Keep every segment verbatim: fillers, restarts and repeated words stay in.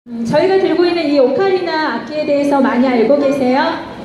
음, 저희가 들고 있는 이 오카리나 악기에 대해서 많이 알고 계세요?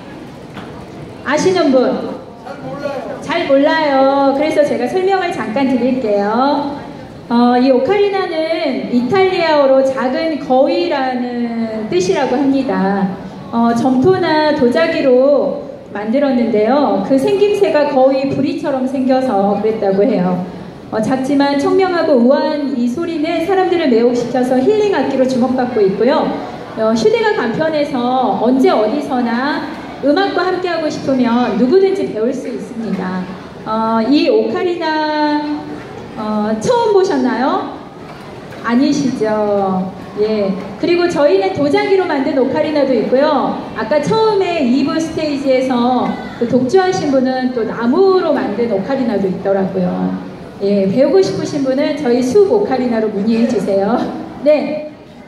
아시는 분? 잘 몰라요. 잘 몰라요. 그래서 제가 설명을 잠깐 드릴게요. 어, 이 오카리나는 이탈리아어로 작은 거위라는 뜻이라고 합니다. 어, 점토나 도자기로 만들었는데요. 그 생김새가 거의 부리처럼 생겨서 그랬다고 해요. 어, 작지만 청명하고 우아한 이 소리는 사람들을 매혹시켜서 힐링 악기로 주목받고 있고요. 어, 휴대가 간편해서 언제 어디서나 음악과 함께하고 싶으면 누구든지 배울 수 있습니다. 어, 이 오카리나 어, 처음 보셨나요? 아니시죠? 예. 그리고 저희는 도자기로 만든 오카리나도 있고요. 아까 처음에 이 부 스테이지에서 그 독주하신 분은 또 나무로 만든 오카리나도 있더라고요. 예, 배우고 싶으신 분은 저희 숲 오카리나로 문의해 주세요. 네.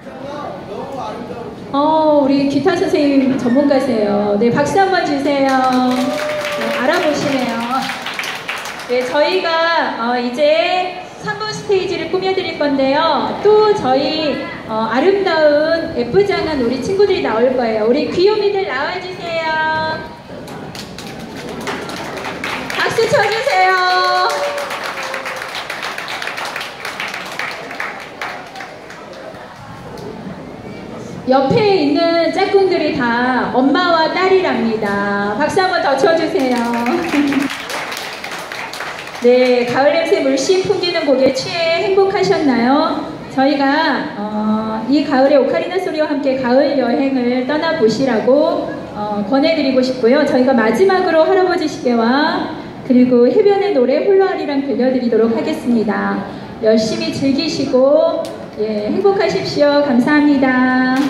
어, 우리 기타 선생님 전문가세요. 네, 박수 한번 주세요. 네, 알아보시네요. 네, 저희가 어, 이제 삼 부 스테이지를 꾸며드릴 건데요. 또 저희 어, 아름다운 예쁘장한 우리 친구들이 나올 거예요. 우리 귀요미들 나와주세요. 박수 쳐주세요. 옆에 있는 짝꿍들이 다 엄마와 딸이랍니다. 박수 한번 더 쳐주세요. 네, 가을 냄새 물씬 풍기는 곡에 취해 행복하셨나요? 저희가 어, 이 가을에 오카리나 소리와 함께 가을 여행을 떠나보시라고 어, 권해드리고 싶고요. 저희가 마지막으로 할아버지 시계와 그리고 해변의 노래 홀로아리랑 들려드리도록 하겠습니다. 열심히 즐기시고 예, 행복하십시오. 감사합니다.